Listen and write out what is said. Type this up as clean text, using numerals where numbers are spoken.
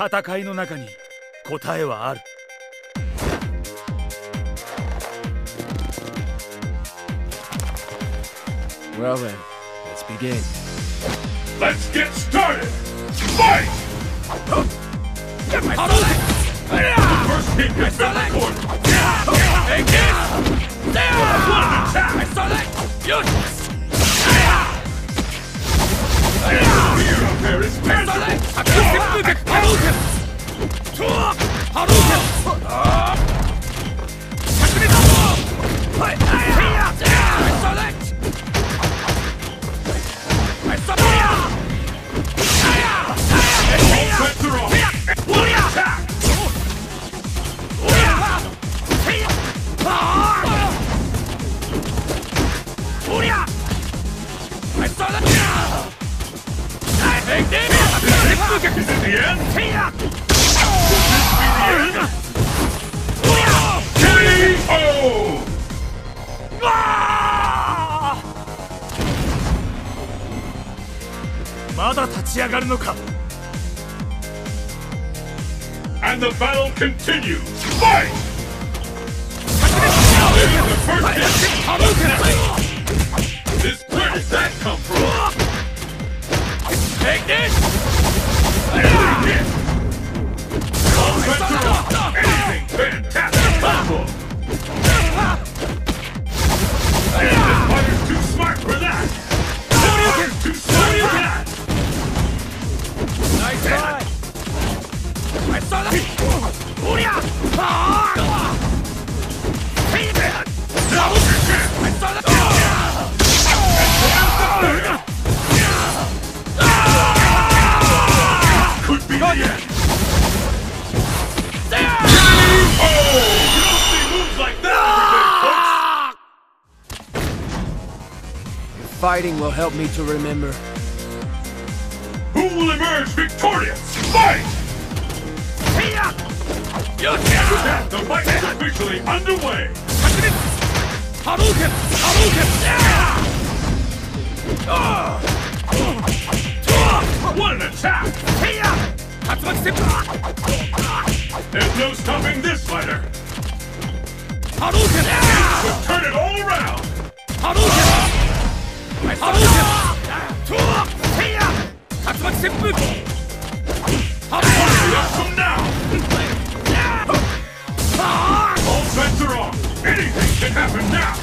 戦いの中に答えはある。 Well then, let's begin. Let's get started! Fight! First hit has been recorded. Take this! What an attack! Fear up there is tangible! Sets her off! What an attack! Take this! Is it the end? Could this be the end? K.O. まだ立ち上がるのか。 And the battle continues! Fight! The first hit! Where did that come from? Take this! Every hit! All bets are off! Anything fantastic possible! This fighter's too smart for that! This fighter's too smart for that! Nice try! I saw that! Could be the end! Oh! You don't see moves like that every day, folks! Fighting will help me to remember. Who will emerge victorious? Fight! With that, the fight is officially underway! What an attack! There's no stopping this fighter! We'll turn it all around! Up from now! All bets are off! Anything can happen now!